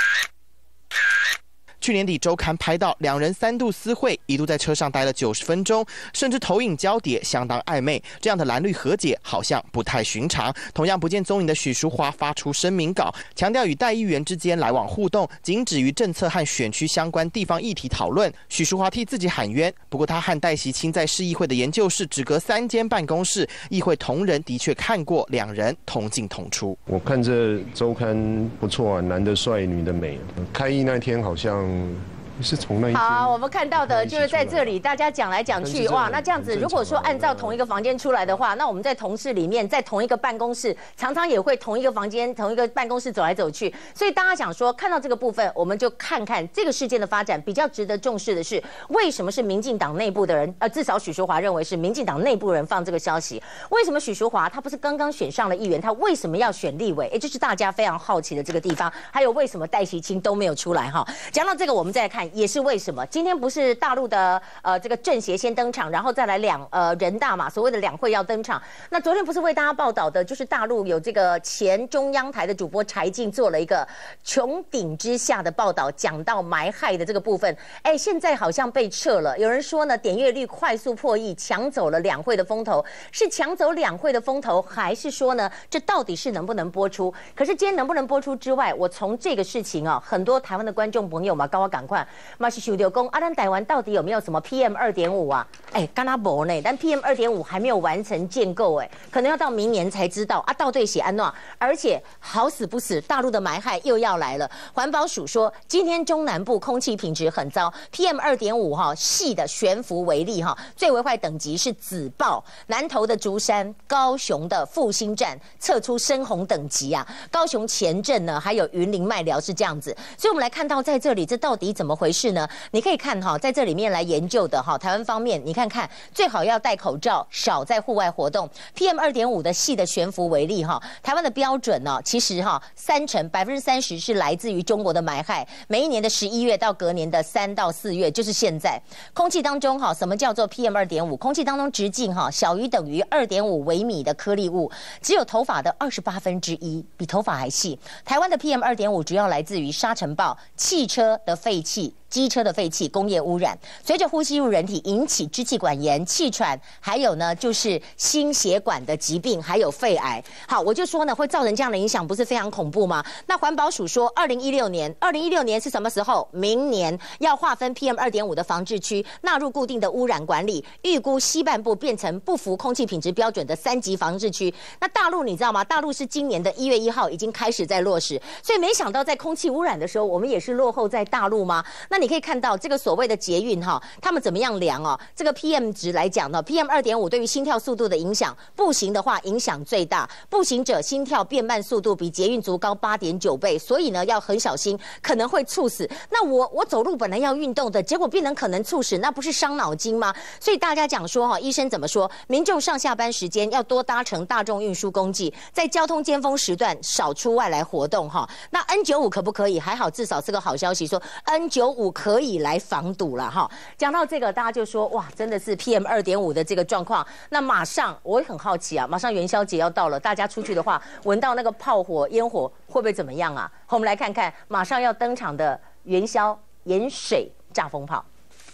去年底，周刊拍到两人三度私会，一度在车上待了九十分钟，甚至投影交叠，相当暧昧。这样的蓝绿和解好像不太寻常。同样不见踪影的许淑华发出声明稿，强调与戴议员之间来往互动仅止于政策和选区相关地方议题讨论。许淑华替自己喊冤，不过他和戴喜清在市议会的研究室只隔三间办公室，议会同仁的确看过两人同进同出。 我看这周刊不错啊，男的帅，女的美。开议那天好像。是从那一好，我们看到的就是在这里，大家讲来讲去，哇，那这样子，如果说按照同一个房间出来的话，那我们在同事里面，在同一个办公室，常常也会同一个房间、同一个办公室走来走去。所以大家想说，看到这个部分，我们就看看这个事件的发展。比较值得重视的是，为什么是民进党内部的人？呃，至少许淑华认为是民进党内部人放这个消息。为什么许淑华她不是刚刚选上了议员，她为什么要选立委？也就是大家非常好奇的这个地方。还有为什么戴喜清都没有出来哈？讲到这个，我们再看。 看也是为什么。今天不是大陆的呃这个政协先登场，然后再来两呃人大嘛，所谓的两会要登场。那昨天不是为大家报道的，就是大陆有这个前中央台的主播柴静做了一个穹顶之下的报道，讲到埋害的这个部分。哎，现在好像被撤了。有人说呢，点阅率快速破亿，抢走了两会的风头，是抢走两会的风头，还是说呢，这到底是能不能播出？可是今天能不能播出之外，我从这个事情啊，很多台湾的观众朋友嘛，跟我赶快，嘛是想到讲，啊，咱台湾到底有没有什么 P M 二点五 啊？哎，干那无呢？但 P M 二点五 还没有完成建构，哎，可能要到明年才知道啊。到对写安诺，而且好死不死，大陆的埋害又要来了。环保署说，今天中南部空气品质很糟 ，P M 二点五 哈，细的悬浮为例哈，最危害等级是紫爆，南投的竹山、高雄的复兴站测出深红等级啊，高雄前镇呢，还有云林麦寮是这样子，所以我们来看到在这里，这到底怎么回事呢？你可以看哈，在这里面来研究的哈，台湾方面，你看看，最好要戴口罩，少在户外活动。P M 二点五 的细的悬浮为例哈，台湾的标准呢，其实哈，三成百分之三十是来自于中国的埋害，每一年的十一月到隔年的三到四月，就是现在，空气当中哈，什么叫做 P M 二点五？空气当中直径哈小于等于二点五微米的颗粒物，只有头发的二十八分之一，比头发还细。台湾的 P M 二点五 主要来自于沙尘暴、汽车的废气、机车的废气、工业污染，随着呼吸入人体引起支气管炎、气喘，还有呢就是心血管的疾病，还有肺癌。好，我就说呢，会造成这样的影响，不是非常恐怖吗？那环保署说，二零一六年，二零一六年是什么时候？明年要划分 P M 二点五 的防治区，纳入固定的污染管理，预估西半部变成不符空气品质标准的三级防治区。那大陆你知道吗？大陆是今年的一月一号已经开始在落实，所以没想到在空气污染的时候，我们也是落后在大陆吗？那你可以看到这个所谓的捷运哈，他们怎么样量哦？这个 P M 值来讲呢 ，P M 二点五 对于心跳速度的影响，步行的话影响最大，步行者心跳变慢速度比捷运族高 八点九倍，所以呢要很小心，可能会猝死。那我我走路本来要运动的，结果变成可能猝死，那不是伤脑筋吗？所以大家讲说哈，医生怎么说？民众上下班时间要多搭乘大众运输工具，在交通尖峰时段少出外来活动哈。那 N 九十五 可不可以？还好，至少是个好消息，说 N 九十五 可以来防堵了哈。讲到这个，大家就说哇，真的是 P M 二点五 的这个状况。那马上我也很好奇啊，马上元宵节要到了，大家出去的话，闻到那个炮火、烟火会不会怎么样啊？我们来看看马上要登场的元宵盐水炸风炮。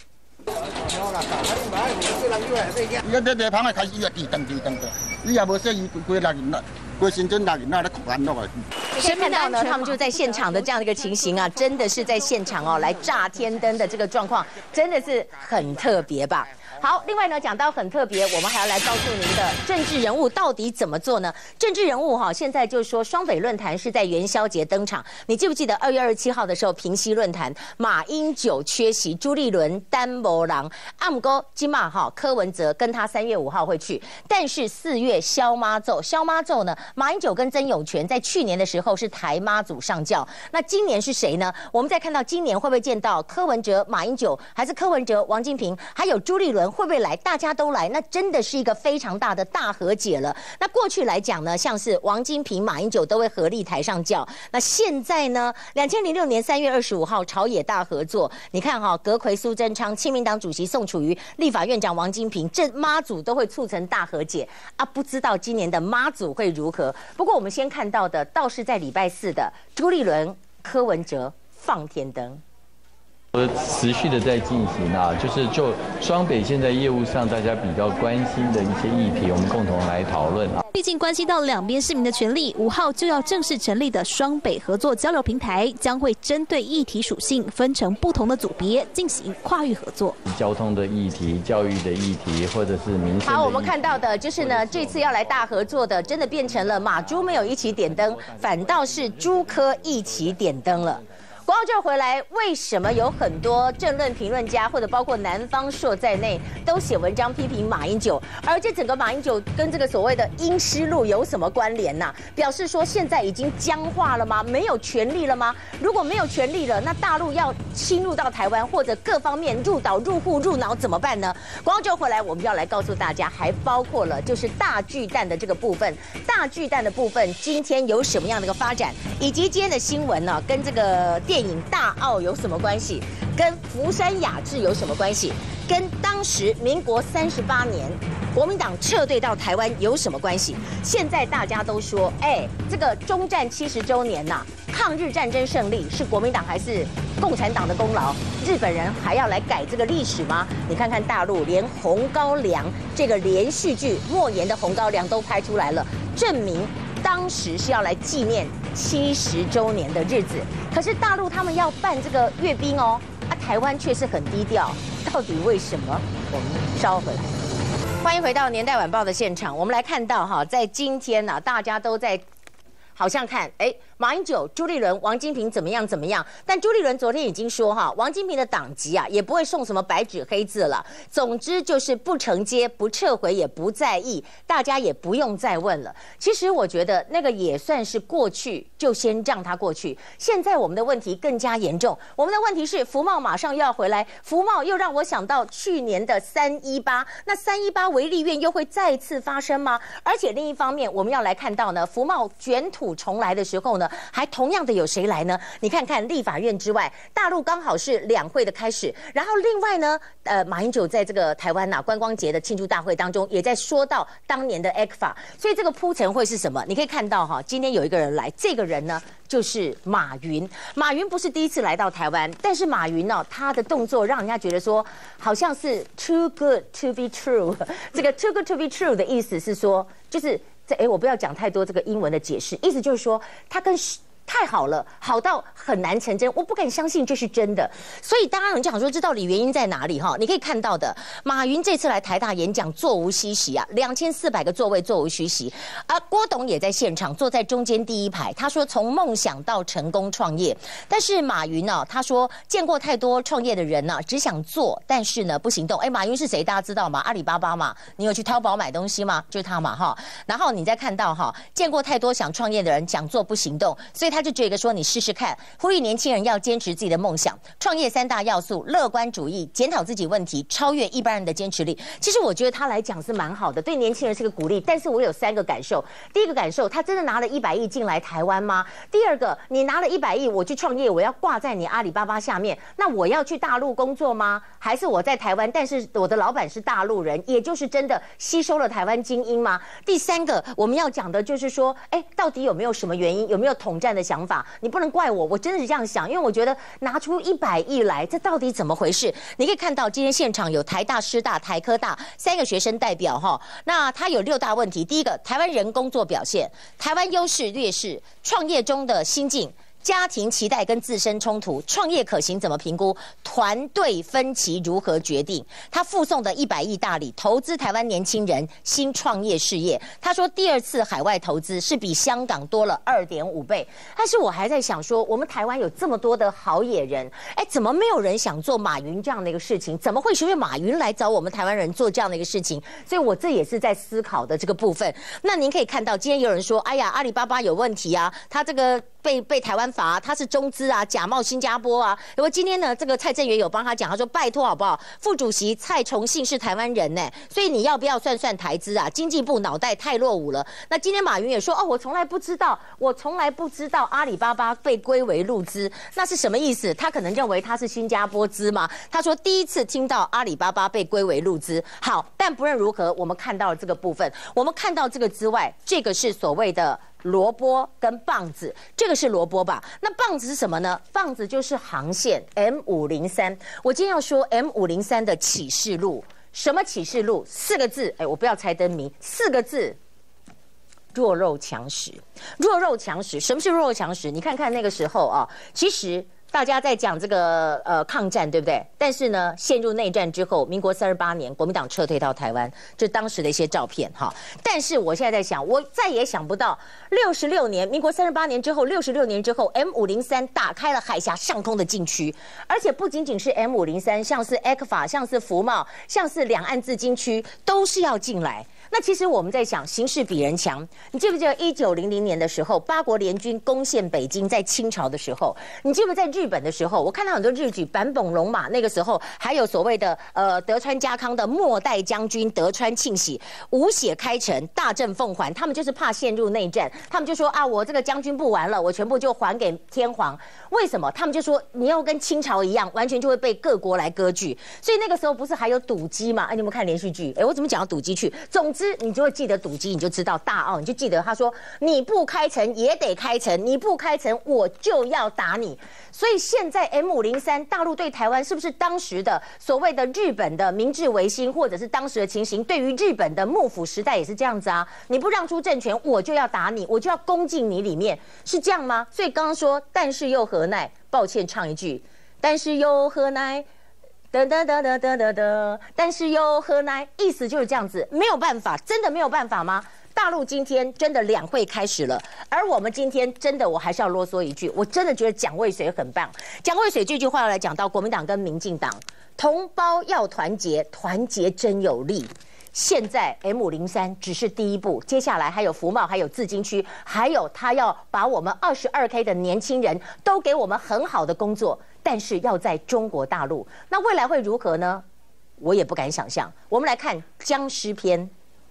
伊个地方啊，开始要地动地动的，你也无说伊规六人啦，规新村六人啦，咧哭安乐啊。 可以看到呢，他们就在现场的这样的一个情形啊，真的是在现场哦来炸天灯的这个状况，真的是很特别吧。好，另外呢，讲到很特别，我们还要来告诉您的政治人物到底怎么做呢？政治人物哈，现在就是说双北论坛是在元宵节登场。你记不记得二月二十七号的时候，平溪论坛马英九缺席，朱立伦单谋郎，暗哥金马哈柯文哲跟他三月五号会去，但是四月萧妈咒，萧妈咒呢，马英九跟曾永权在去年的时候是台妈祖上轿，那今年是谁呢？我们再看到今年会不会见到柯文哲、马英九，还是柯文哲、王金平，还有朱立伦？会不会来？大家都来，那真的是一个非常大的大和解了。那过去来讲呢，像是王金平、马英九都会合力台上轿。那现在呢，二零零六年三月二十五号朝野大合作，你看哈、哦，阁揆苏贞昌、亲民党主席宋楚瑜、立法院长王金平，这妈祖都会促成大和解啊！不知道今年的妈祖会如何？不过我们先看到的，倒是在礼拜四的朱立伦、柯文哲放天灯。 持续的在进行啊，就是就双北现在业务上大家比较关心的一些议题，我们共同来讨论啊。 毕竟关系到两边市民的权利，五号就要正式成立的双北合作交流平台，将会针对议题属性分成不同的组别进行跨域合作。 交通的议题、教育的议题，或者是民生。 好，我们看到的就是呢，这次要来大合作的，真的变成了马朱没有一起点灯，反倒是朱柯一起点灯了。广告就回来，为什么有很多政论评论家或者包括南方朔在内都写文章批评马英九？而这整个马英九跟这个所谓的阴湿路有什么关联呢、啊？表示说现在已经僵化了吗？没有权力了吗？如果没有权力了，那大陆要侵入到台湾或者各方面入岛、入户、入脑怎么办呢？广告就回来，我们要来告诉大家，还包括了就是大巨蛋的这个部分。大巨蛋的部分今天有什么样的一个发展，以及今天的新闻呢、啊，跟这个。 电影《大奥》有什么关系？跟福山雅治有什么关系？跟当时民国三十八年国民党撤退到台湾有什么关系？现在大家都说，哎，这个中战七十周年呐、啊，抗日战争胜利是国民党还是共产党的功劳？日本人还要来改这个历史吗？你看看大陆，连《红高粱》这个连续剧莫言的《红高粱》都拍出来了，证明当时是要来纪念七十周年的日子。可是大陆他们要办这个阅兵哦，啊，台湾却是很低调，到底为什么？我们稍后回来。欢迎回到《年代晚报》的现场，我们来看到哈，在今天呢、啊，大家都在好像看，哎，马英九、朱立伦、王金平怎么样怎么样？但朱立伦昨天已经说哈，王金平的党籍啊，也不会送什么白纸黑字了。总之就是不承接、不撤回，也不在意，大家也不用再问了。其实我觉得那个也算是过去，就先让它过去。现在我们的问题更加严重，我们的问题是福茂马上又要回来，福茂又让我想到去年的三一八，那三一八维利院又会再次发生吗？而且另一方面，我们要来看到呢，福茂卷土重来的时候呢，还同样的有谁来呢？你看看立法院之外，大陆刚好是两会的开始，然后另外呢，呃，马英九在这个台湾呐、啊、观光节的庆祝大会当中，也在说到当年的 E C F A， 所以这个铺陈会是什么？你可以看到哈，今天有一个人来，这个人呢就是马云。马云不是第一次来到台湾，但是马云呢、哦，他的动作让人家觉得说，好像是 too good to be true。这个 too good to be true 的意思是说，就是这哎，我不要讲太多这个英文的解释，意思就是说，他跟太好了，好到很难成真，我不敢相信这是真的。所以大家很讲说，这到底原因在哪里？哈，你可以看到的，马云这次来台大演讲，座无虚席啊，两千四百个座位座无虚席。而郭董也在现场，坐在中间第一排。他说，从梦想到成功创业。但是马云呢、啊，他说见过太多创业的人呢、啊，只想做，但是呢不行动。哎，马云是谁？大家知道吗？阿里巴巴嘛，你有去淘宝买东西吗？就是他嘛，哈。然后你再看到哈，见过太多想创业的人，想做不行动，所以他就觉得说你试试看，呼吁年轻人要坚持自己的梦想。创业三大要素：乐观主义、检讨自己问题、超越一般人的坚持力。其实我觉得他来讲是蛮好的，对年轻人是个鼓励。但是我有三个感受：第一个感受，他真的拿了一百亿进来台湾吗？第二个，你拿了一百亿，我去创业，我要挂在你阿里巴巴下面，那我要去大陆工作吗？还是我在台湾，但是我的老板是大陆人，也就是真的吸收了台湾精英吗？第三个，我们要讲的就是说，哎，到底有没有什么原因？有没有统战的想法？你不能怪我，我真的是这样想，因为我觉得拿出一百亿来，这到底怎么回事？你可以看到今天现场有台大、师大、台科大三个学生代表哈，那他有六大问题。第一个，台湾人工作表现，台湾优势劣势，创业中的心境。家庭期待跟自身冲突，创业可行怎么评估？团队分歧如何决定？他附送的一百亿大礼，投资台湾年轻人新创业事业。他说第二次海外投资是比香港多了二点五倍。但是我还在想说，我们台湾有这么多的好野人，哎，怎么没有人想做马云这样的一个事情？怎么会是因为马云来找我们台湾人做这样的一个事情？所以我这也是在思考的这个部分。那您可以看到，今天有人说，哎呀，阿里巴巴有问题啊，他这个被被台湾罚，他是中资啊，假冒新加坡啊。因为今天呢，这个蔡正元有帮他讲，他说拜托好不好？副主席蔡崇信是台湾人呢，所以你要不要算算台资啊？经济部脑袋太落伍了。那今天马云也说，哦，我从来不知道，我从来不知道阿里巴巴被归为陆资，那是什么意思？他可能认为他是新加坡资嘛？他说第一次听到阿里巴巴被归为陆资。好，但不论如何，我们看到了这个部分，我们看到这个之外，这个是所谓的萝卜跟棒子，这个是萝卜吧？那棒子是什么呢？棒子就是航线 M 五零三。我今天要说 M 五零三的启示录，什么启示录？四个字，哎，我不要猜灯谜，四个字。弱肉强食，弱肉强食，什么是弱肉强食？你看看那个时候啊，其实大家在讲这个呃抗战，对不对？但是呢，陷入内战之后，民国三十八年，国民党撤退到台湾，这当时的一些照片哈。但是我现在在想，我再也想不到，六十六年，民国三十八年之后，六十六年之后 ，M 五零三打开了海峡上空的禁区，而且不仅仅是 M 五零三，像是 E C F A， 像是福茂，像是两岸自经区，都是要进来。 那其实我们在想，形势比人强。你记不记得一九零零年的时候，八国联军攻陷北京，在清朝的时候，你记不记得在日本的时候，我看到很多日剧，坂本龙马那个时候，还有所谓的呃德川家康的末代将军德川庆喜，吴血开城，大政奉还，他们就是怕陷入内战，他们就说啊，我这个将军不玩了，我全部就还给天皇。为什么？他们就说你要跟清朝一样，完全就会被各国来割据。所以那个时候不是还有赌鸡嘛？哎，你有没有看连续剧？哎，我怎么讲到赌鸡去？总之。你就会记得赌鸡，你就知道大奥，你就记得他说你不开城也得开城，你不开城我就要打你。所以现在 M 五零三大陆对台湾是不是当时的所谓的日本的明治维新，或者是当时的情形，对于日本的幕府时代也是这样子啊？你不让出政权，我就要打你，我就要攻进你里面，是这样吗？所以刚刚说，但是又何奈？抱歉，唱一句，但是又何奈？噔噔噔噔噔噔噔，但是又何奈？意思就是这样子，没有办法，真的没有办法吗？大陆今天真的两会开始了，而我们今天真的，我还是要啰嗦一句，我真的觉得蒋渭水很棒。蒋渭水这句话要来讲到国民党跟民进党，同胞要团结，团结真有力。现在 M 五零三只是第一步，接下来还有服贸，还有自经区，还有他要把我们二十二 K 的年轻人都给我们很好的工作，但是要在中国大陆，那未来会如何呢？我也不敢想象。我们来看僵尸篇。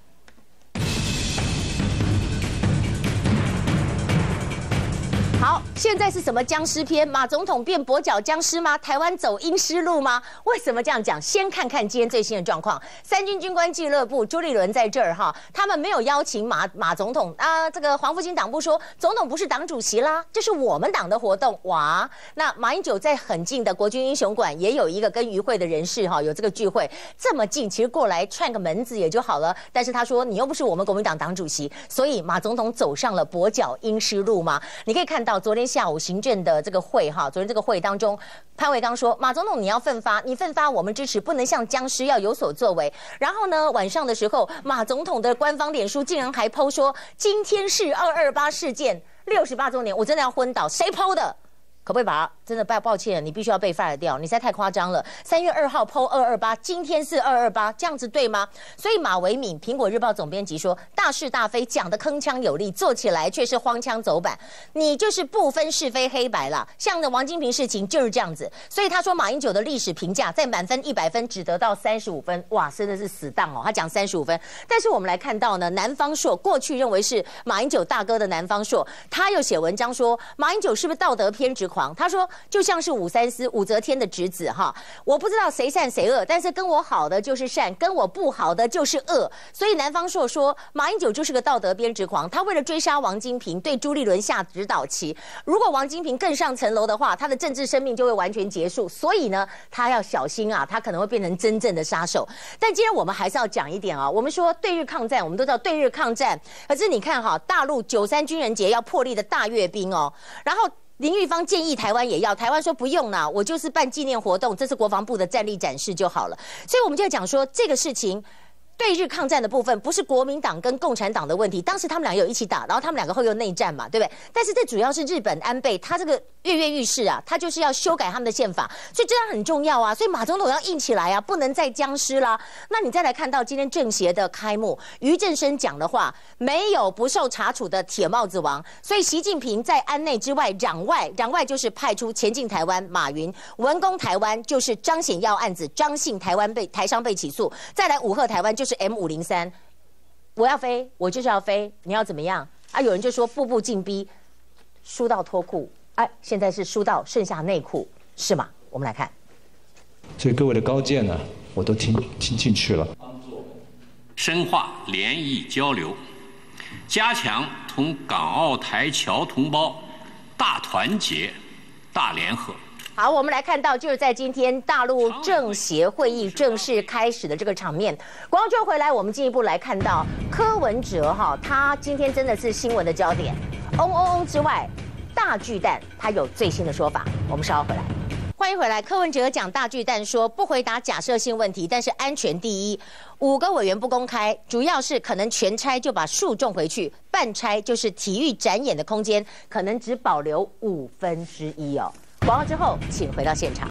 好，现在是什么僵尸篇？马总统变跛脚僵尸吗？台湾走阴尸路吗？为什么这样讲？先看看今天最新的状况。三军军官俱乐部朱立伦在这儿哈，他们没有邀请马马总统啊。这个黄复兴党部说，总统不是党主席啦，这是我们党的活动。哇，那马英九在很近的国军英雄馆也有一个跟与会的人士哈，有这个聚会，这么近，其实过来串个门子也就好了。但是他说，你又不是我们国民党党主席，所以马总统走上了跛脚阴尸路吗？你可以看到。昨天下午行政的这个会哈，昨天这个会当中，潘伟刚说，马总统你要奋发，你奋发我们支持，不能像僵尸要有所作为。然后呢，晚上的时候，马总统的官方脸书竟然还 po 说，今天是二二八事件六十八周年，我真的要昏倒，谁 po 的？可不可以把它真的抱抱歉，你必须要被 fire 掉，你实在太夸张了。三月二号 po 二二八，今天是二二八，这样子对吗？所以马维敏苹果日报总编辑说，大是大非讲得铿锵有力，做起来却是荒腔走板，你就是不分是非黑白啦。像的王金平事情就是这样子，所以他说马英九的历史评价在满分一百分只得到三十五分，哇，真的是死当哦，他讲三十五分。但是我们来看到呢，南方朔过去认为是马英九大哥的南方朔，他又写文章说马英九是不是道德偏执狂？他说就像是武三思武则天的侄子哈，我不知道谁善谁恶，但是跟我好的就是善，跟我不好的就是恶。所以南方朔说马英九就是个道德偏执狂，他为了追杀王金平，对朱立伦下指导棋。如果王金平更上层楼的话，他的政治生命就会完全结束。所以呢，他要小心啊，他可能会变成真正的杀手。但今天我们还是要讲一点啊，我们说对日抗战，我们都知道对日抗战，可是你看哈，大陆九三军人节要破例的大阅兵哦，然后。林玉芳建议台湾也要，台湾说不用啦，我就是办纪念活动，这是国防部的战力展示就好了。所以我们就讲说这个事情。对日抗战的部分不是国民党跟共产党的问题，当时他们俩有一起打，然后他们两个会有内战嘛，对不对？但是这主要是日本安倍，他这个跃跃欲试啊，他就是要修改他们的宪法，所以这样很重要啊。所以马总统要硬起来啊，不能再僵尸啦。那你再来看到今天政协的开幕，于正声讲的话，没有不受查处的铁帽子王。所以习近平在安内之外攘外，攘外就是派出前进台湾马云，文攻台湾就是张显耀案子，张姓台湾被台商被起诉，再来武吓台湾就是。M 五零三，我要飞，我就是要飞，你要怎么样啊？有人就说步步进逼，输到脱裤，哎、啊，现在是输到剩下内裤，是吗？我们来看。 所以各位的高见呢，我都听听进去了。 深化联谊交流，加强同港澳台侨同胞大团结、大联合。 好，我们来看到，就是在今天大陆政协会议正式开始的这个场面。广州回来，我们进一步来看到柯文哲哈，他今天真的是新闻的焦点。嗡嗡嗡之外，大巨蛋他有最新的说法，我们稍后回来。欢迎回来，柯文哲讲大巨蛋说不回答假设性问题，但是安全第一。五个委员不公开，主要是可能全拆就把树种回去，半拆就是体育展演的空间可能只保留五分之一哦。广告之后，请回到现场。